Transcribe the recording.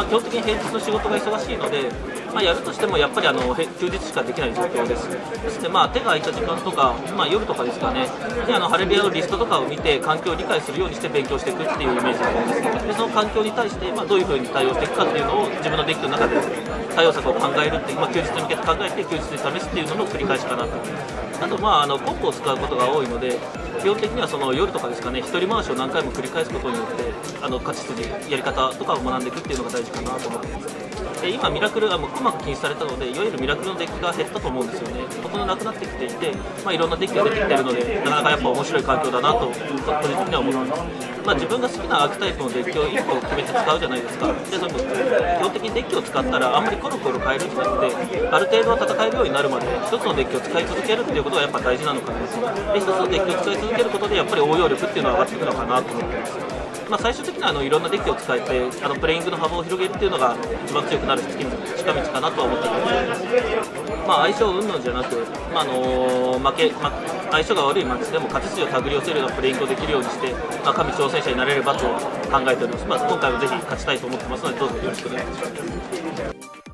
基本的に平日の仕事が忙しいので、やるとしてもやっぱり休日しかできない状況です。ですので、手が空いた時間とか、夜とかですかね、にハレビアのリストとかを見て、環境を理解するようにして勉強していくっていうイメージだと思うんです。で、その環境に対して、どういうふうに対応していくかっていうのを、自分のデッキの中で対応策を考えるっていう、休日に向けて考えて、休日に試すっていうのの繰り返しかなと。あと、コンボを使うことが多いので、基本的にはその夜とかですかね、一人回しを何回も繰り返すことによって、勝ち筋、やり方とかを学んでいくっていうのが大事かなと思っています。で今、ミラクルがうまく禁止されたので、いわゆるミラクルのデッキが減ったと思うんですよね、ほとんどなくなってきていて、いろんなデッキが出てきているので、なかなかやっぱ面白い環境だなと、個人的には思っています。自分が好きなアークタイプのデッキを1個決めて使うじゃないですか。でその基本的にデッキを使ったら、あんまりコロコロ変えるんじゃなくて、ある程度は戦えるようになるまで、1つのデッキを使い続けるっていうことがやっぱ大事なのかなと。で1つのデッキを使い続けることで、やっぱり応用力っていうのは上がっていくのかなと思っています。最終的にはいろんなデッキを使えてプレイングの幅を広げるっていうのが一番強くなる近道かなとは思っています。相性云々じゃなく、相性が悪いマッチでも勝ち筋を手繰り寄せるようなプレイングをできるようにして、神挑戦者になれればと考えております。今回はぜひ勝ちたいと思ってますので、どうぞよろしくお願いします。